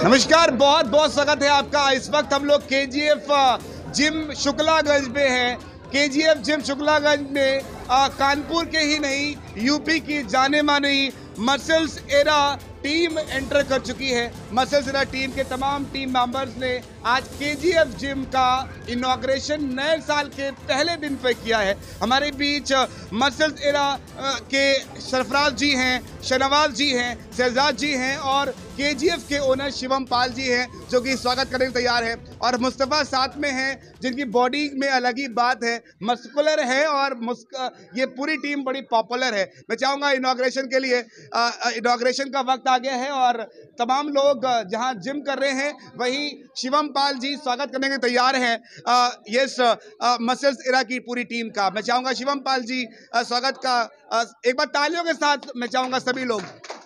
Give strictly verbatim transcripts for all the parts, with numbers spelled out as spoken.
नमस्कार, बहुत बहुत स्वागत है आपका। इस वक्त हम लोग केजीएफ जिम शुक्लागंज में हैं। केजीएफ जिम शुक्लागंज में आ, कानपुर के ही नहीं यूपी की जाने मानी मसल्स एरा टीम एंटर कर चुकी है। मसल्स एरा टीम के तमाम टीम मेंबर्स ने आज केजीएफ जिम का इनॉग्रेशन नए साल के पहले दिन पे किया है। हमारे बीच मसल्स एरा के सरफराज जी हैं, शहनवाज जी हैं, शहजाद जी हैं और केजीएफ के ओनर शिवम पाल जी हैं जो कि स्वागत करने के तैयार है। और मुस्तफ़ा साथ में हैं जिनकी बॉडी में अलग ही बात है, मस्कुलर है और ये पूरी टीम बड़ी पॉपुलर है। मैं चाहूँगा इनॉग्रेशन के लिए, इनॉग्रेशन का वक्त आ गया है और तमाम लोग जहां जिम कर रहे हैं वहीं शिवम पाल जी स्वागत करने के तैयार हैं यस मसल्स एरा की पूरी टीम का। मैं चाहूँगा शिवम पाल जी आ, स्वागत का आ, एक बार तालियों के साथ मैं चाहूँगा सभी लोग।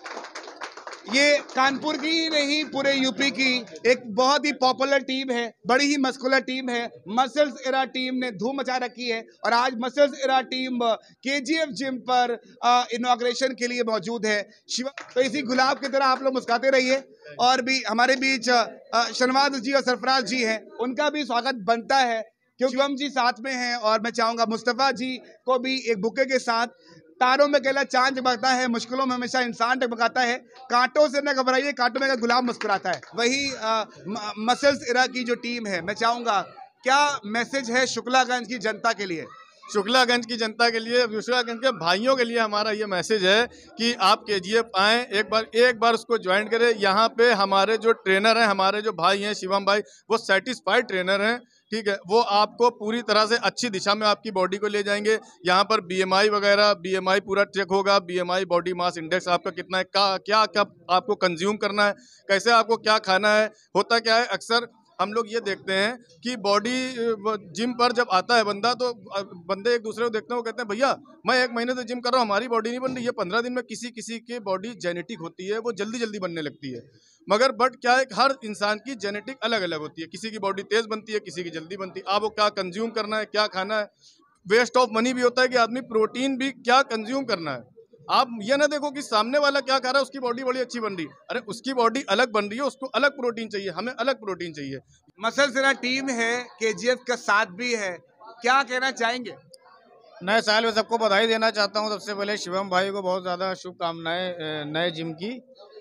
ये कानपुर की ही नहीं पूरे यूपी की एक बहुत ही पॉपुलर टीम है, बड़ी ही मस्कुलर टीम है। मसल्स एरा टीम ने धूम मचा रखी है और आज muscles era team KGF gym पर इनॉग्रेशन के लिए मौजूद है। शिवा, तो इसी गुलाब की तरह आप लोग मुस्कुराते रहिए। और भी हमारे बीच शहनवाज जी और सरफराज जी हैं, उनका भी स्वागत बनता है क्योंकि शिवम जी साथ में हैं। और मैं चाहूँगा मुस्तफ़ा जी को भी एक बुके के साथ। तारों में केला चांद चमकता है, मुश्किलों में हमेशा इंसान टकमकाता है, कांटों से न घबराइए, कांटों में गुलाब मुस्कुराता है। वही मसल्स एरा की जो टीम है, मैं चाहूँगा क्या मैसेज है शुक्लागंज की जनता के लिए? शुक्लागंज की जनता के लिए, शुक्लागंज के भाइयों के लिए हमारा ये मैसेज है कि आप केजीएफ आएँ, एक बार एक बार उसको ज्वाइन करें। यहाँ पे हमारे जो ट्रेनर हैं, हमारे जो भाई हैं शिवम भाई, वो सेटिस्फाइड ट्रेनर हैं, ठीक है। वो आपको पूरी तरह से अच्छी दिशा में आपकी बॉडी को ले जाएंगे। यहाँ पर बीएमआई वगैरह, बीएमआई पूरा चेक होगा, बीएमआई बॉडी मास इंडेक्स आपका कितना है, क्या क्या क्या आपको कंज्यूम करना है, कैसे आपको क्या खाना है। होता क्या है, अक्सर हम लोग ये देखते हैं कि बॉडी जिम पर जब आता है बंदा तो बंदे एक दूसरे को देखते हैं, वो कहते हैं भैया मैं एक महीने से जिम कर रहा हूँ, हमारी बॉडी नहीं बन रही। ये पंद्रह दिन में किसी किसी की बॉडी जेनेटिक होती है, वो जल्दी जल्दी बनने लगती है। मगर बट क्या है, हर इंसान की जेनेटिक अलग अलग होती है। किसी की बॉडी तेज बनती है, किसी की जल्दी बनती है। आपको क्या कंज्यूम करना है, क्या खाना है। वेस्ट ऑफ मनी भी होता है कि आदमी प्रोटीन भी क्या कंज्यूम करना है। आप ये ना देखो कि सामने वाला क्या खा रहा है, उसकी बॉडी बड़ी अच्छी बन रही है, अरे उसकी बॉडी अलग बन रही है, उसको अलग प्रोटीन चाहिए, हमें अलग प्रोटीन चाहिए। मसल्स एरा टीम है, केजीएफ का साथ भी है, क्या कहना चाहेंगे? नए साल में सबको बधाई देना चाहता हूं। सबसे पहले शिवम भाई को बहुत ज़्यादा शुभकामनाएं नए जिम की।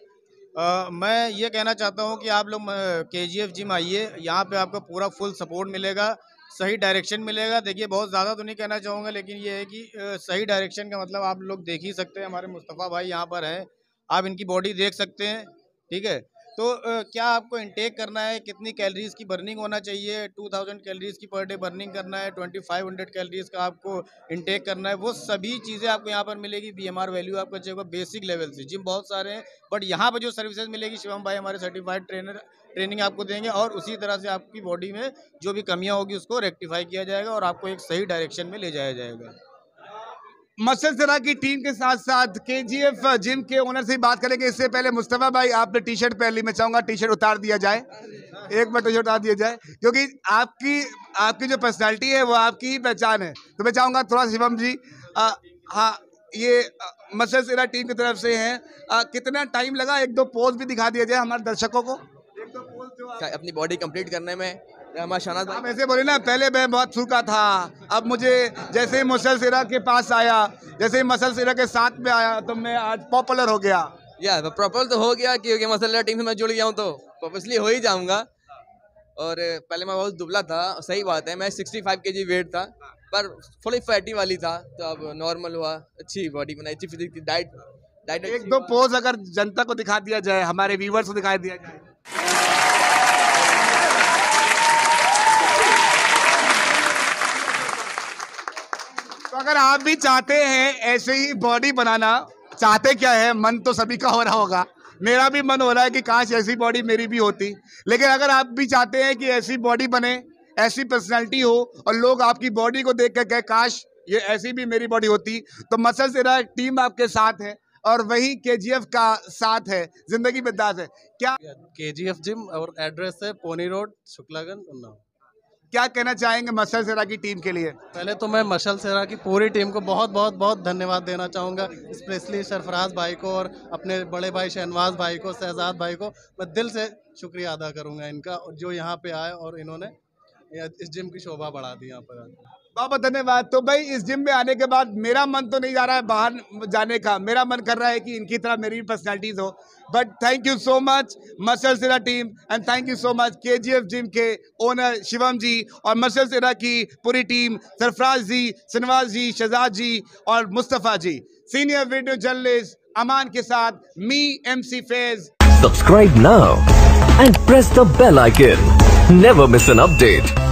आ, मैं ये कहना चाहता हूं कि आप लोग केजीएफ जिम आइए, यहाँ पे आपको पूरा फुल सपोर्ट मिलेगा, सही डायरेक्शन मिलेगा। देखिए बहुत ज़्यादा तो नहीं कहना चाहूँगा, लेकिन ये है कि आ, सही डायरेक्शन का मतलब आप लोग देख ही सकते हैं। हमारे मुस्तफ़ा भाई यहाँ पर हैं, आप इनकी बॉडी देख सकते हैं, ठीक है। तो आ, क्या आपको इनटेक करना है, कितनी कैलोरीज की बर्निंग होना चाहिए, टू थाउजेंड कैलोरीज की पर डे बर्निंग करना है, ट्वेंटी फाइव हंड्रेड कैलोरीज का आपको इनटेक करना है, वो सभी चीज़ें आपको यहाँ पर मिलेगी। बीएमआर वैल्यू आपका चाहिए होगा बेसिक लेवल से। जिम बहुत सारे हैं बट यहाँ पर जो सर्विसेज मिलेगी, शिवम भाई हमारे सर्टिफाइड ट्रेनर ट्रेनिंग आपको देंगे और उसी तरह से आपकी बॉडी में जो भी कमियाँ होगी उसको रेक्टिफाई किया जाएगा और आपको एक सही डायरेक्शन में ले जाया जाएगा। मसल्स एरा की टीम के साथ साथ केजीएफ जिम के ओनर से ही बात करेंगे। इससे पहले मुस्तफ़ा भाई आपने टी शर्ट पहन ली, मैं चाहूँगा टी शर्ट उतार दिया जाए, एक बार टी शर्ट उतार दिया जाए क्योंकि आपकी आपकी जो पर्सनैलिटी है वो आपकी ही पहचान है। तो मैं चाहूँगा थोड़ा शिवम जी, आ, हाँ ये मसल्स एरा टीम की तरफ से हैं, कितना टाइम लगा, एक दो पोज भी दिखा दिया जाए हमारे दर्शकों को। एक दो पोज जो अपनी बॉडी कंप्लीट करने में हमारा शहनाज आप ऐसे बोले ना, पहले मैं बहुत सूखा था, अब मुझे जैसे ही मसल्स एरा के पास आया, जैसे ही मसल्स एरा के साथ में आया तो मैं आज पॉपुलर हो गया। या प्रॉपर तो हो गया क्योंकि मसल एरा टीम से मैं जुड़ गया हूँ तो ऑब्वियसली हो ही जाऊंगा। और पहले मैं बहुत दुबला था, सही बात है, मैं सिक्सटी फाइव केजी वेट था पर थोड़ी फैटी वाली था, तो अब नॉर्मल हुआ, अच्छी बॉडी बनाई, अच्छी फिजिक थी, डाइट डाइट एक दो पोज अगर जनता को दिखा दिया जाए, हमारे व्यूवर्स को दिखा दिया जाए। तो अगर आप भी चाहते हैं ऐसे ही बॉडी बनाना, चाहते क्या है, मन तो सभी का हो रहा होगा, मेरा भी मन हो रहा है कि काश ऐसी बॉडी मेरी भी होती। लेकिन अगर आप भी चाहते हैं कि ऐसी बॉडी बने, ऐसी पर्सनालिटी हो और लोग आपकी बॉडी को देख कर कहे काश ये ऐसी भी मेरी बॉडी होती, तो मसल्स एरा टीम आपके साथ है और वही केजीएफ का साथ है, जिंदगी में दास है। क्या केजीएफ जिम और एड्रेस है पोनी रोड, शुक्लागंज, उन्नाव। क्या कहना चाहेंगे मसल सेरा की टीम के लिए? पहले तो मैं मशल सेरा की पूरी टीम को बहुत बहुत बहुत धन्यवाद देना चाहूँगा, स्पेशली सरफराज भाई को और अपने बड़े भाई शहनवाज भाई को, शहजाद भाई को मैं दिल से शुक्रिया अदा करूँगा इनका, जो यहाँ पे आए और इन्होंने इस जिम की शोभा बढ़ा दी यहाँ पर। बहुत बहुत धन्यवाद। तो भाई इस जिम में आने के बाद मेरा मन तो नहीं जा रहा है बाहर जाने का, मेरा मन कर रहा है कि इनकी तरह मेरी पर्सनैलिटीज हो। But thank you so much muscles era team and thank you so much KGF gym के ओनर शिवम जी और मसल सेरा की पूरी टीम, सरफराज जी, शहनवाज जी, शहजाद जी और Mustafa ji. Senior video journalist Aman के साथ me MC Faiz. Subscribe now and press the bell icon. Never miss an update.